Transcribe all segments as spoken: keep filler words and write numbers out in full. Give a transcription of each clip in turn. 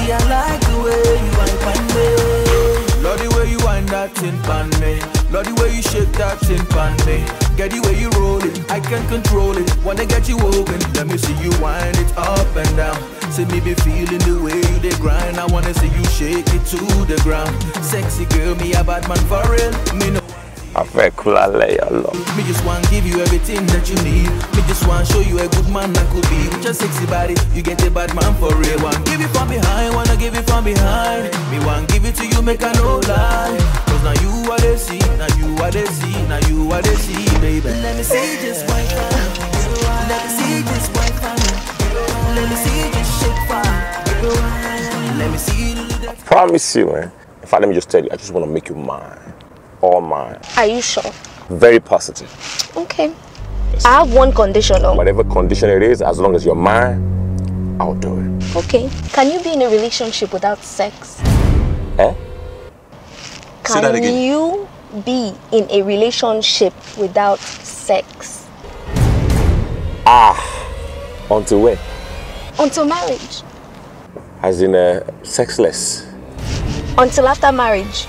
Me, I like the way you wind pan me. Love the way you wind that thing pan me. Love the way you shake that thing pan me. Get the way you roll it, I can control it. Wanna get you open, let me see you wind it up and down. See me be feeling the way you dey grind. I wanna see you shake it to the ground. Sexy girl, me a bad man for real. Me no. I feel cool, I lay a lot. Me just want give you everything that you need. Me just want show you a good man that could be. With your sexy body, you get a bad man for real. Want give it from behind, wanna give it from behind. Me want give it to you, make a no lie. Cause now you are the see, now you are the see, now you are the see, baby. Let me see just wine fire. Let me see just wine fire. Let me see just shake fire. Let me see you do that. Promise you, man. In fact, let me just tell you, I just want to make you mine. All mine. Are you sure? Very positive. Okay. Yes. I have one condition though. Whatever condition it is, as long as you're mine, I'll do it. Okay. Can you be in a relationship without sex? Eh? Can Say that again. you be in a relationship without sex? Ah. Until when? Until marriage. As in uh, sexless? Until after marriage.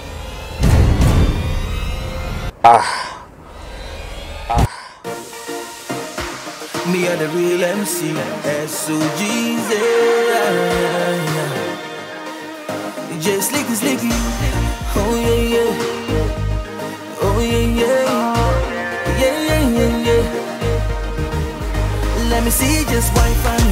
Ah. Ah. Me are the real M C, S O G Z. Just slicky, slicky. Oh yeah, yeah. Oh yeah, yeah. Yeah, yeah, yeah, yeah. Let me see just wipe on